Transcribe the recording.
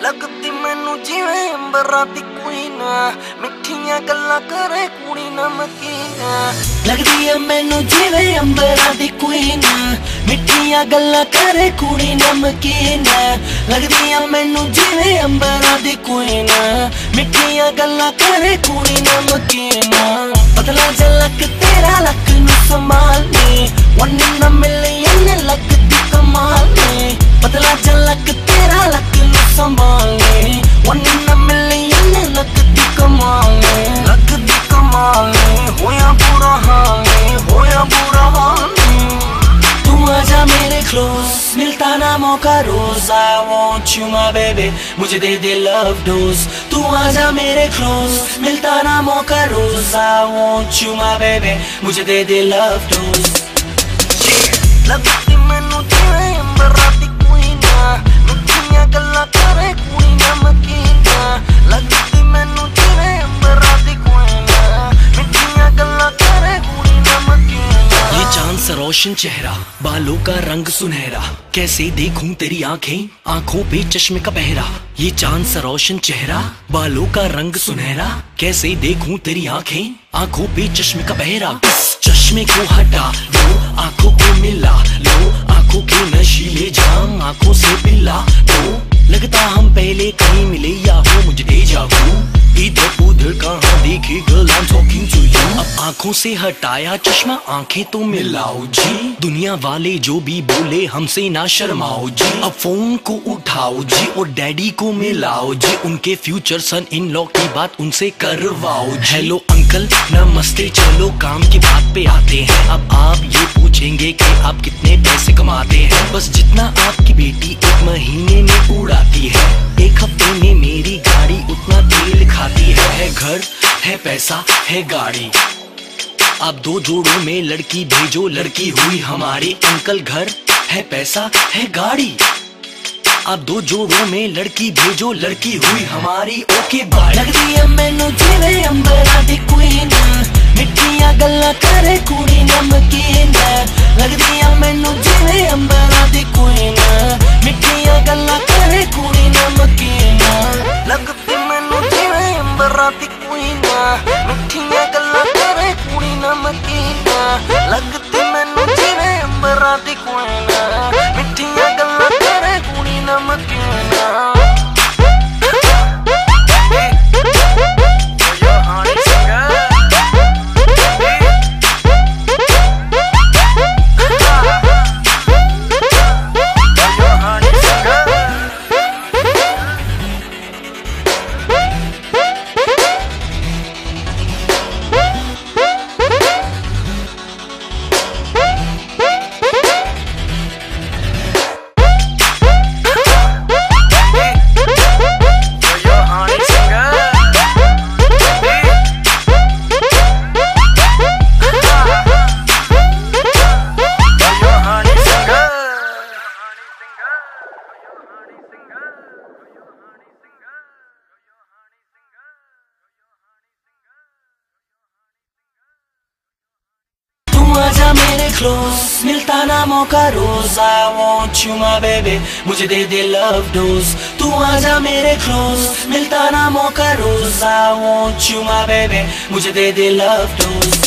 लगती मैनू जिवें अंबरां दी कोई ना, मिठियां गल्लां करे कुड़ी नमकीन। लगदी है मैनू जिवें अंबरां दी कोई ना, मिठियां गल्लां करे कुड़ी नमकीन। लगदी है मैनू जिवें अंबरां दी कोई ना, मिठियां गल्लां करे कुड़ी नमकीन। पतला झलक तेरा लक नू संभालने, वन इन अ मिलियन लगदी कमाल ने। पतला झलक तेरा लक नू संभालने, वन इन अ मिलियन लगदी कमाल ने। लगदी कमाल ने, होया बुरा हाल ने, होया बुरा हाल ने। तू आजा मेरे क्लोज, मिलता ना मौका रोज। I want you my baby, मुझे दे दे love dose। तू आजा मेरे क्लोज, मिलता ना मौका रोज। I want you my baby, मुझे दे दे love dose। लगती मैनू जिवें अंबरां दी कोई ना, मिठियां गल्लां करे कुड़ी नमकीन। लगती मैनू जिवें अंबरां दी कोई ना, मिठियां गल्लां करे कुड़ी नमकीन। ये चांद सा रोशन चेहरा, बालों का रंग सुनहरा, कैसे देखूं तेरी आंखें, आंखों पे चश्मे का पहरा। ये चांद सा रोशन चेहरा, बालों का रंग सुनहरा, कैसे देखूं तेरी आंखें, आंखों पे चश्मे का पहरा। चश्मे को हटा लो, आंखों को मिला लो, आंखों के नशीले जाम आंखों से पिला लो। लगता हम पहले कहीं मिले या हो मुझे डेजा vu। इधर उधर कहाँ देखी girl I'm talking to you। अब आंखों से हटाया चश्मा, आंखें तो मिलाओ जी। दुनिया वाले जो भी बोले हमसे ना शर्माओ जी। अब फोन को उठाओ जी और डैडी को मिलाओ जी, उनके फ्यूचर सन इन लॉ की बात उनसे करवाओ जी। हेलो अंकल नमस्ते, चलो काम की बात पे आते हैं। अब आप ये पूछेंगे कि आप कितने पैसे कमाते हैं। बस जितना आपकी बेटी एक महीने में उड़ाती है, एक हफ्ते में मेरी गाड़ी उतना तेल खाती है। घर है पैसा है गाड़ी, आप दो जोड़ों में लड़की भेजो, लड़की हुई हमारी। अंकल घर है पैसा है गाड़ी, आप दो जोड़ों में लड़की भेजो, लड़की हुई हमारी। Okay bye. लगदी है मैनू जिवें अंबरां दी कोई ना, मिठियां गल्लां करे कुड़ी नमकीन। लगदी है मैनू जिवें अंबरां दी कोई ना, मिठियां गल्लां करे कुड़ी नमकीन। लगदी मैनू जिवें अंबरां दी कोई ना, मिठियां गल्लां करे कुड़ी नमकीन। लगदी मैनू जिवें अंबरां दी कोई ना, मिठियां गल्लां करे कुड़ी नमकीन। आजा मेरे क्लोज, मिलता ना मौका रोज। I want you my baby, मुझे दे दे love dose। तू आजा मेरे क्लोज, मिलता ना मौका रोज। I want you my baby, मुझे दे दे love dose।